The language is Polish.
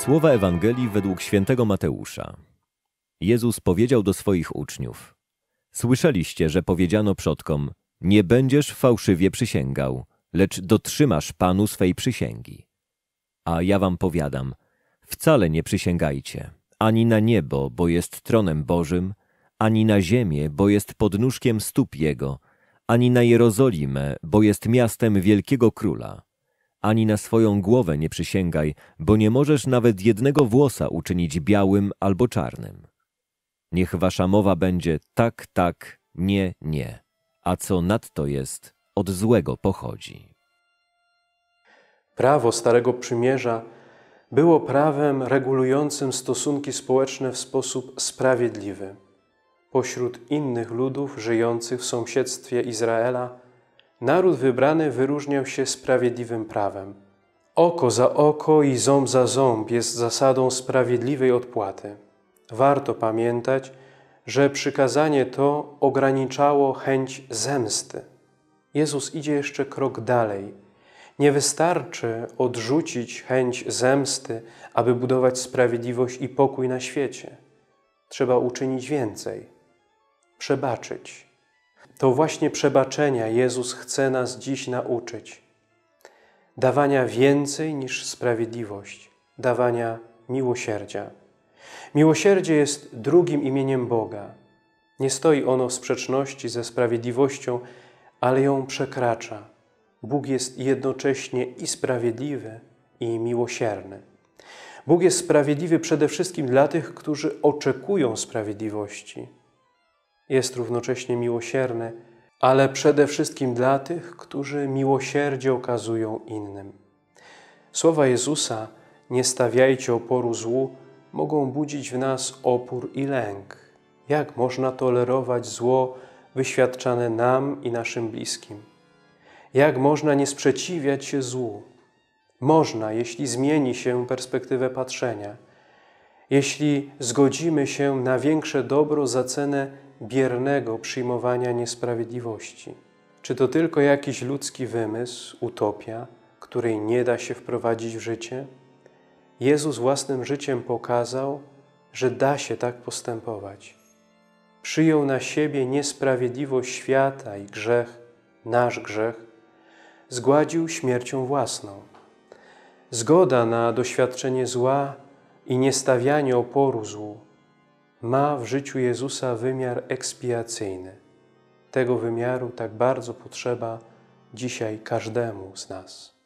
Słowa Ewangelii według świętego Mateusza. Jezus powiedział do swoich uczniów: Słyszeliście, że powiedziano przodkom: nie będziesz fałszywie przysięgał, lecz dotrzymasz Panu swej przysięgi. A ja wam powiadam, wcale nie przysięgajcie, ani na niebo, bo jest tronem Bożym, ani na ziemię, bo jest podnóżkiem stóp Jego, ani na Jerozolimę, bo jest miastem wielkiego Króla. Ani na swoją głowę nie przysięgaj, bo nie możesz nawet jednego włosa uczynić białym albo czarnym. Niech wasza mowa będzie tak, tak, nie, nie, a co nadto jest, od złego pochodzi. Prawo Starego Przymierza było prawem regulującym stosunki społeczne w sposób sprawiedliwy. Pośród innych ludów żyjących w sąsiedztwie Izraela naród wybrany wyróżniał się sprawiedliwym prawem. Oko za oko i ząb za ząb jest zasadą sprawiedliwej odpłaty. Warto pamiętać, że przykazanie to ograniczało chęć zemsty. Jezus idzie jeszcze krok dalej. Nie wystarczy odrzucić chęć zemsty, aby budować sprawiedliwość i pokój na świecie. Trzeba uczynić więcej. Przebaczyć. To właśnie przebaczenia Jezus chce nas dziś nauczyć. Dawania więcej niż sprawiedliwość. Dawania miłosierdzia. Miłosierdzie jest drugim imieniem Boga. Nie stoi ono w sprzeczności ze sprawiedliwością, ale ją przekracza. Bóg jest jednocześnie i sprawiedliwy, i miłosierny. Bóg jest sprawiedliwy przede wszystkim dla tych, którzy oczekują sprawiedliwości. Jest równocześnie miłosierny, ale przede wszystkim dla tych, którzy miłosierdzie okazują innym. Słowa Jezusa „nie stawiajcie oporu złu” mogą budzić w nas opór i lęk. Jak można tolerować zło wyświadczane nam i naszym bliskim? Jak można nie sprzeciwiać się złu? Można, jeśli zmieni się perspektywę patrzenia, jeśli zgodzimy się na większe dobro za cenę biernego przyjmowania niesprawiedliwości. Czy to tylko jakiś ludzki wymysł, utopia, której nie da się wprowadzić w życie? Jezus własnym życiem pokazał, że da się tak postępować. Przyjął na siebie niesprawiedliwość świata i grzech, nasz grzech, zgładził śmiercią własną. Zgoda na doświadczenie zła i niestawianie oporu złu ma w życiu Jezusa wymiar ekspiacyjny. Tego wymiaru tak bardzo potrzeba dzisiaj każdemu z nas.